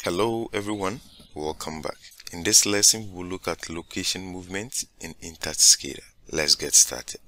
Hello everyone, welcome back. In this lesson we'll look at location movement in InTouch SCADA. Let's get started.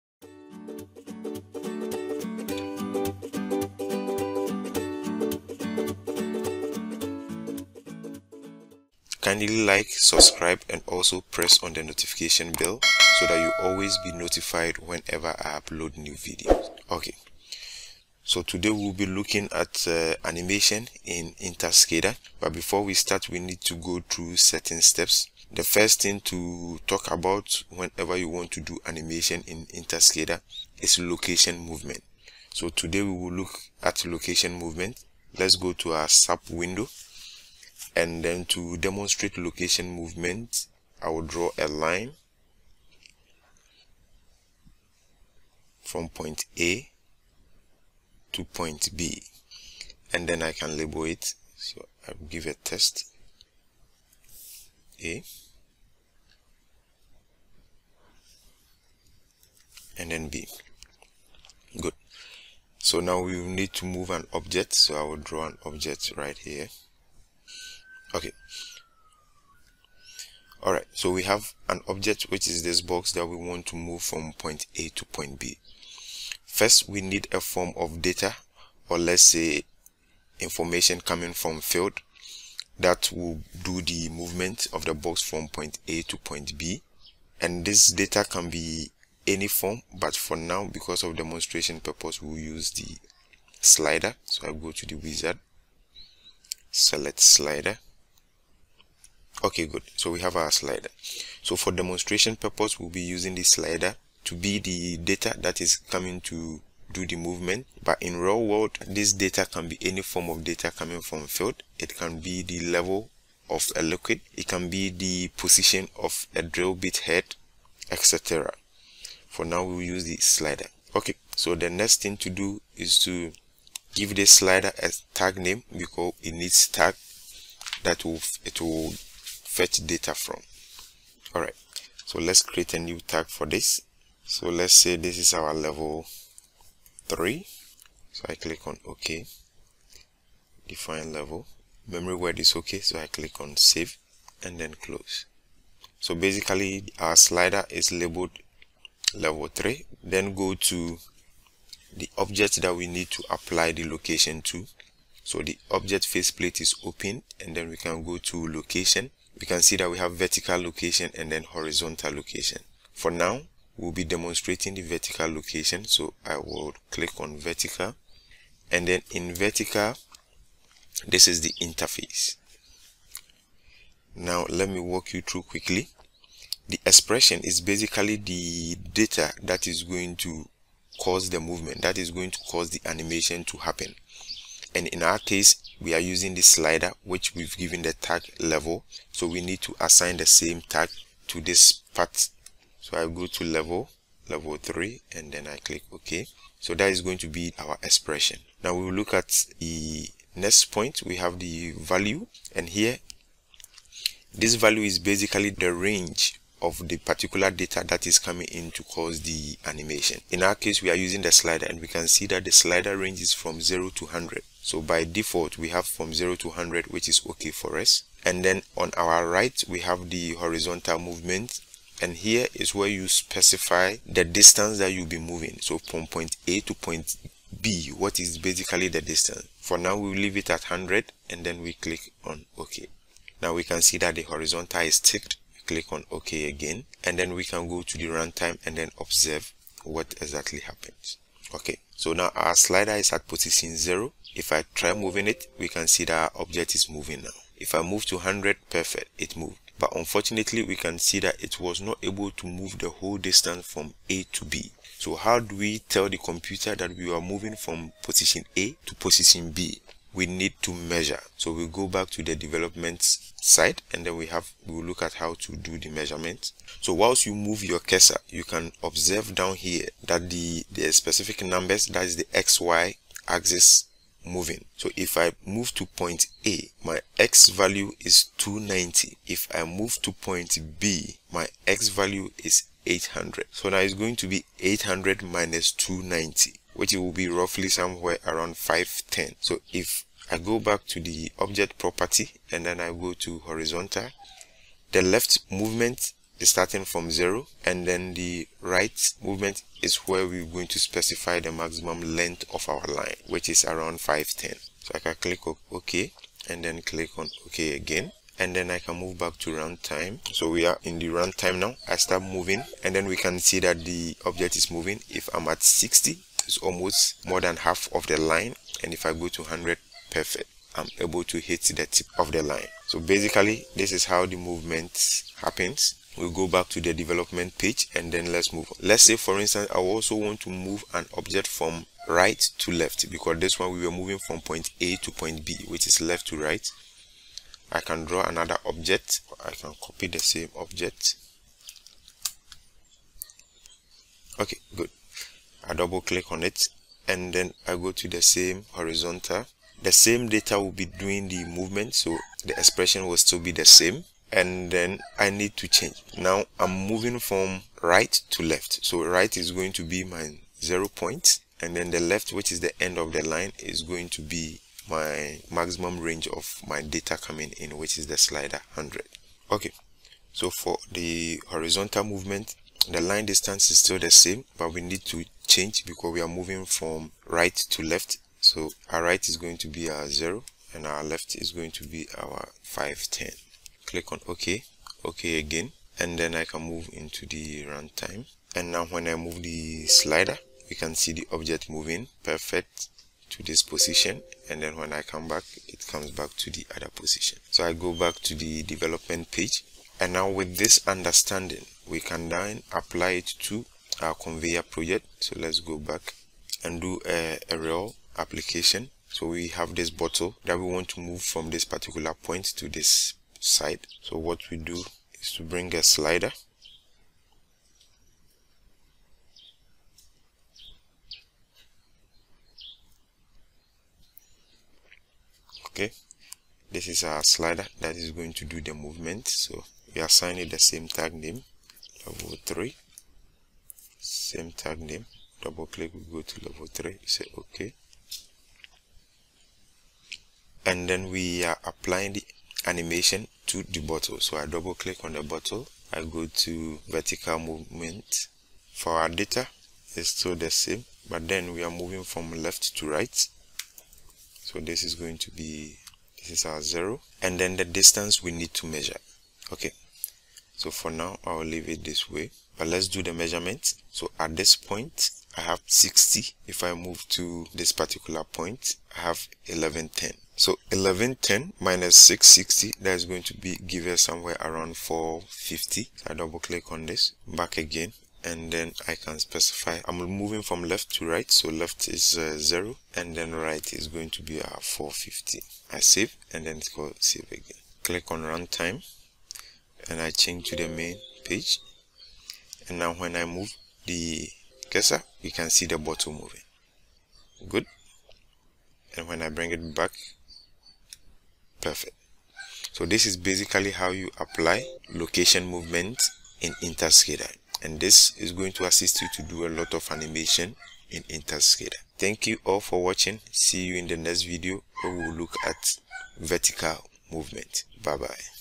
Kindly like, subscribe and also press on the notification bell so that you always be notified whenever I upload new videos. Okay. So today we'll be looking at animation in InTouch SCADA, but before we start we need to go through certain steps. The first thing to talk about whenever you want to do animation in InTouch SCADA is location movement. So today we will look at location movement. Let's go to our SAP window, and then to demonstrate location movement I will draw a line from point A to point B, and then I can label it. So I will give a test A and then B. Good. So now we will need to move an object, so I will draw an object right here. Okay. Alright, so we have an object which is this box that we want to move from point A to point B. First, we need a form of data, or let's say information coming from field, that will do the movement of the box from point A to point B. And this data can be any form, but for now, because of demonstration purpose, we'll use the slider. So I go to the wizard, select slider. Okay, good. So we have our slider. So for demonstration purpose, we'll be using the slider to be the data that is coming to do the movement. But in real world, this data can be any form of data coming from field. It can be the level of a liquid, it can be the position of a drill bit head, etc. For now we will use the slider. Okay, so the next thing to do is to give this slider a tag name, because it needs tag that it will fetch data from. Alright, so let's create a new tag for this. So let's say this is our level 3. So I click on OK. Define level. Memory word is OK. So I click on save and then close. So basically our slider is labeled level 3. Then go to the object that we need to apply the location to. So the object faceplate is open, and then we can go to location. We can see that we have vertical location and then horizontal location. For now, we'll be demonstrating the vertical location, so I will click on vertical, and then in vertical, this is the interface. Now let me walk you through quickly. The expression is basically the data that is going to cause the movement, that is going to cause the animation to happen. And in our case, we are using the slider, which we've given the tag level, so we need to assign the same tag to this part. So I go to level 3 and then I click OK. So that is going to be our expression. Now we will look at the next point. We have the value, and here this value is basically the range of the particular data that is coming in to cause the animation. In our case, we are using the slider, and we can see that the slider range is from 0 to 100. So by default we have from 0 to 100, which is okay for us. And then on our right we have the horizontal movement, and here is where you specify the distance that you'll be moving. So from point A to point B, what is basically the distance. For now we'll leave it at 100, and then we click on OK. Now we can see that the horizontal is ticked. Click on OK again, and then we can go to the runtime and then observe what exactly happens. Okay, so now our slider is at position 0. If I try moving it, we can see that our object is moving now. If I move to 100, perfect, it moved. But unfortunately, we can see that it was not able to move the whole distance from A to B. So how do we tell the computer that we are moving from position A to position B? We need to measure. So we'll go back to the development side, and then we'll look at how to do the measurement. So whilst you move your cursor, you can observe down here that the specific numbers, that is the XY axis, moving. So if I move to point A, my X value is 290. If I move to point B, my X value is 800. So now it's going to be 800 minus 290, which will be roughly somewhere around 510. So if I go back to the object property and then I go to horizontal. The left movement is starting from 0, and then the right movement is where we're going to specify the maximum length of our line, which is around 510. So I can click on OK and then click on OK again, and then I can move back to runtime. So we are in the runtime now. I start moving and then we can see that the object is moving. If I'm at 60, it's almost more than half of the line, and if I go to 100, perfect, I'm able to hit the tip of the line. So basically this is how the movement happens. We'll go back to the development page and then let's move on. Let's say for instance I also want to move an object from right to left, because this one we were moving from point A to point B, which is left to right. I can draw another object. I can copy the same object. Okay, good. I double click on it and then I go to the same horizontal. The same data will be doing the movement, so the expression will still be the same, and then I need to change. Now I'm moving from right to left, so right is going to be my 0 point, and then the left, which is the end of the line, is going to be my maximum range of my data coming in, which is the slider 100. Okay, so for the horizontal movement, the line distance is still the same, but we need to change because we are moving from right to left. So our right is going to be our 0 and our left is going to be our 510. Click on OK, OK again, and then I can move into the runtime. And now when I move the slider, we can see the object moving perfect to this position, and then when I come back, it comes back to the other position. So I go back to the development page, and now with this understanding, we can then apply it to our conveyor project. So let's go back and do a real application. So we have this bottle that we want to move from this particular point to this side. So what we do is to bring a slider, okay, this is our slider that is going to do the movement. So we assign it the same tag name, level 3, same tag name, double click, we go to level 3, we say OK, and then we are applying the animation to the bottle. So I double click on the bottle, I go to vertical movement. For our data, it's still the same, but then we are moving from left to right. So this is going to be, this is our 0, and then the distance we need to measure. Okay, so for now I'll leave it this way, but let's do the measurement. So at this point I have 60. If I move to this particular point, I have 1110. So 1110 minus 660, that is going to be give us somewhere around 450. So I double click on this, back again, and then I can specify. I'm moving from left to right, so left is 0, and then right is going to be 450. I save, and then it's called save again. Click on runtime, and I change to the main page. And now when I move the cursor, you can see the bottle moving. Good. And when I bring it back, perfect. So this is basically how you apply location movement in InTouch SCADA, and this is going to assist you to do a lot of animation in InTouch SCADA. Thank you all for watching. See you in the next video where we will look at vertical movement. Bye bye.